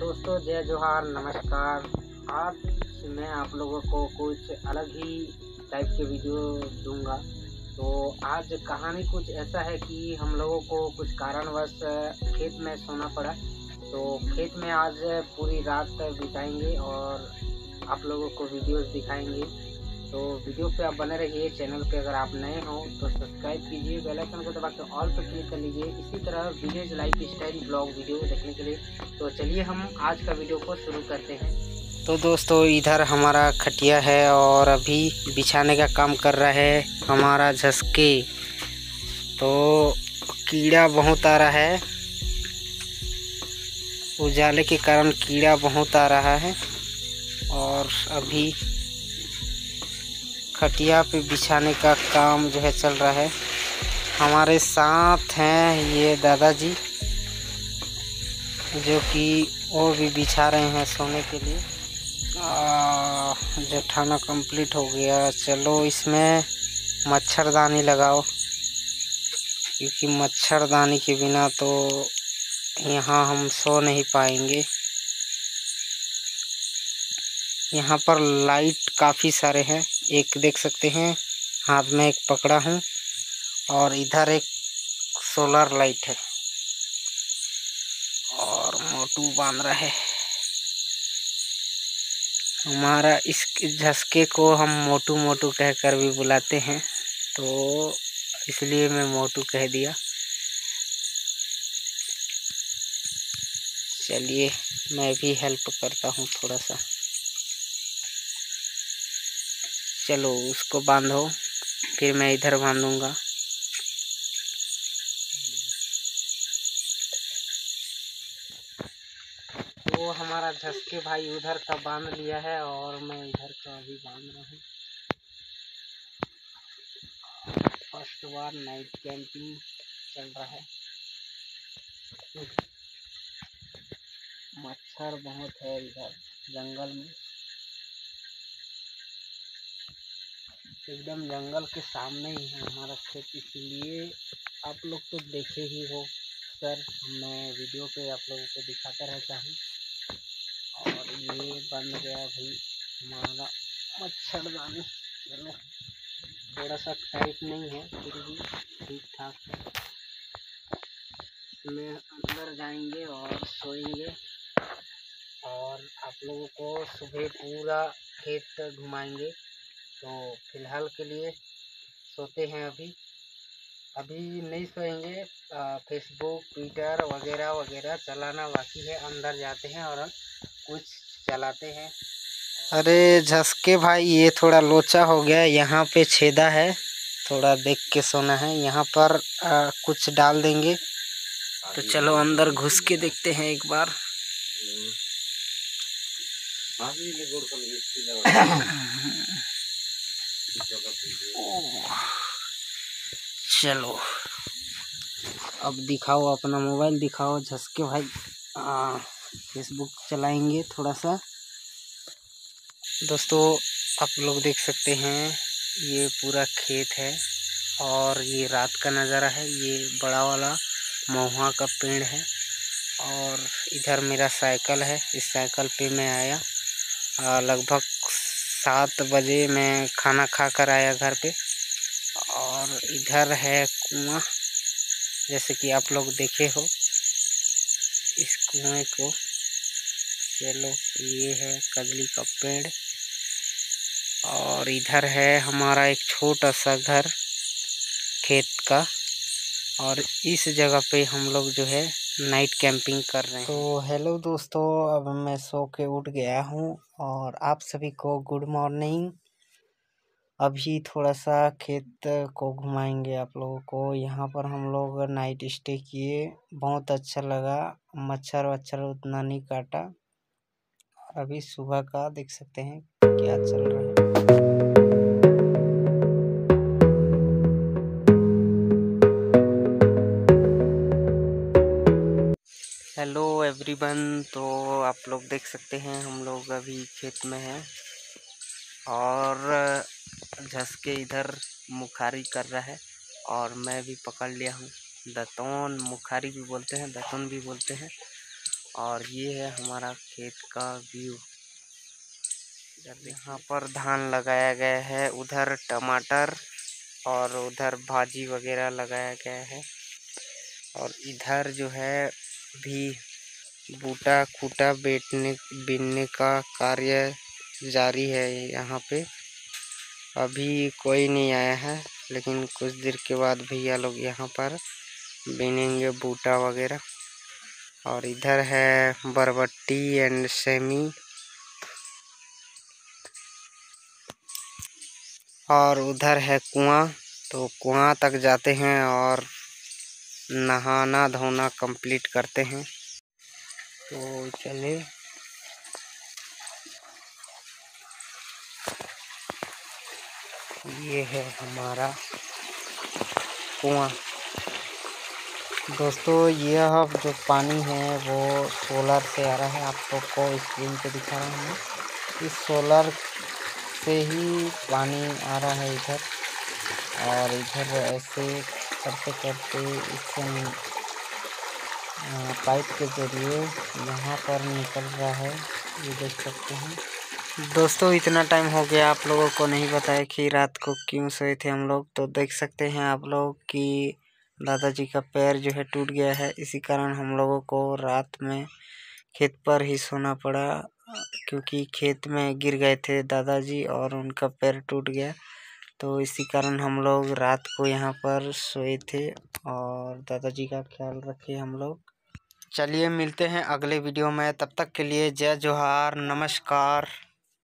दोस्तों जय जोहार नमस्कार। आज मैं आप लोगों को कुछ अलग ही टाइप के वीडियो दूंगा। तो आज कहानी कुछ ऐसा है कि हम लोगों को कुछ कारणवश खेत में सोना पड़ा। तो खेत में आज पूरी रात बिताएंगे और आप लोगों को वीडियोस दिखाएंगे। तो वीडियो पे आप बने रहिए। चैनल पे अगर आप नए हो तो सब्सक्राइब कीजिए, बेल आइकन को दबा के ऑल पे क्लिक कर लीजिए इसी तरह village lifestyle blog video देखने के लिए। तो चलिए हम आज का वीडियो को शुरू करते हैं। तो दोस्तों इधर हमारा खटिया है और अभी बिछाने का काम कर रहा है हमारा झसके। तो कीड़ा बहुत आ रहा है, उजाले के कारण कीड़ा बहुत आ रहा है और अभी खटिया पे बिछाने का काम जो है चल रहा है। हमारे साथ हैं ये दादाजी जो कि वो भी बिछा रहे हैं सोने के लिए। जो खाना कंप्लीट हो गया। चलो इसमें मच्छरदानी लगाओ, क्योंकि मच्छरदानी के बिना तो यहाँ हम सो नहीं पाएंगे। यहाँ पर लाइट काफ़ी सारे हैं, एक देख सकते हैं हाथ में एक पकड़ा हूँ और इधर एक सोलर लाइट है और मोटू बांध रहा है। हमारा इस झसके को हम मोटू मोटू कहकर भी बुलाते हैं, तो इसलिए मैं मोटू कह दिया। चलिए मैं भी हेल्प करता हूँ थोड़ा सा। चलो उसको बांधो, फिर मैं इधर बांधूंगा। तो हमारा झसके भाई उधर का बांध लिया है और मैं इधर का अभी बांध रहा हूँ। फर्स्ट बार नाइट कैंपिंग चल रहा है। मच्छर बहुत है इधर जंगल में, एकदम जंगल के सामने ही है हमारा खेत, इसीलिए आप लोग तो देखे ही हो सर। मैं वीडियो पे आप लोगों को दिखाता रहता हूँ। और ये बन गया भाई हमारा मच्छरदानी। चलो थोड़ा सा टाइट नहीं है फिर भी ठीक ठाक है। इसमें अंदर जाएंगे और सोएंगे और आप लोगों को सुबह पूरा खेत घुमाएंगे। तो फिलहाल के लिए सोते हैं, अभी नहीं सोएंगे। फेसबुक ट्विटर वगैरह वगैरह चलाना बाकी है। अंदर जाते हैं और कुछ चलाते हैं। अरे झसके भाई ये थोड़ा लोचा हो गया, यहाँ पे छेदा है, थोड़ा देख के सोना है। यहाँ पर कुछ डाल देंगे। तो चलो अंदर घुस के देखते हैं एक बार। चलो अब दिखाओ, अपना मोबाइल दिखाओ झसके भाई। फेसबुक चलाएंगे थोड़ा सा। दोस्तों आप लोग देख सकते हैं ये पूरा खेत है और ये रात का नज़ारा है। ये बड़ा वाला महुआ का पेड़ है और इधर मेरा साइकिल है। इस साइकिल पे मैं आया लगभग 7 बजे। मैं खाना खा कर आया घर पे और इधर है कुआं, जैसे कि आप लोग देखे हो इस कुएं को। चलो ये है कजली का पेड़ और इधर है हमारा एक छोटा सा घर खेत का, और इस जगह पे हम लोग जो है नाइट कैंपिंग कर रहे हैं। तो हेलो दोस्तों, अब मैं सो के उठ गया हूँ और आप सभी को गुड मॉर्निंग। अभी थोड़ा सा खेत को घुमाएंगे आप लोगों को। यहाँ पर हम लोग नाइट स्टे किए, बहुत अच्छा लगा। मच्छर वच्छर उतना नहीं काटा। अभी सुबह का देख सकते हैं क्या चल रहा है। हेलो एवरीवन, तो आप लोग देख सकते हैं हम लोग अभी खेत में हैं और झसके इधर मुखारी कर रहा है और मैं भी पकड़ लिया हूँ। दतौन मुखारी भी बोलते हैं, दतौन भी बोलते हैं। और ये है हमारा खेत का व्यू। यहाँ पर धान लगाया गया है, उधर टमाटर और उधर भाजी वगैरह लगाया गया है। और इधर जो है भी बूटा खूटा बीनने का कार्य जारी है। यहाँ पे अभी कोई नहीं आया है, लेकिन कुछ देर के बाद भैया लोग यहाँ पर बीनेंगे बूटा वगैरह। और इधर है बरबट्टी एंड सेमी, और उधर है कुआं। तो कुआं तक जाते हैं और नहाना धोना कंप्लीट करते हैं। तो चले। ये है हमारा कुआं। दोस्तों यह जो पानी है वो सोलर से आ रहा है, आप लोग को स्क्रीन पे दिखा रहा हूँ। इस सोलर से ही पानी आ रहा है इधर, और इधर ऐसे करते करते इस पाइप के जरिए यहाँ पर निकल रहा है, ये देख सकते हैं। दोस्तों इतना टाइम हो गया, आप लोगों को नहीं बताया कि रात को क्यों सोए थे हम लोग। तो देख सकते हैं आप लोग कि दादाजी का पैर जो है टूट गया है, इसी कारण हम लोगों को रात में खेत पर ही सोना पड़ा, क्योंकि खेत में गिर गए थे दादाजी और उनका पैर टूट गया। तो इसी कारण हम लोग रात को यहाँ पर सोए थे और दादाजी का ख्याल रखे हम लोग। चलिए मिलते हैं अगले वीडियो में, तब तक के लिए जय जोहार, नमस्कार।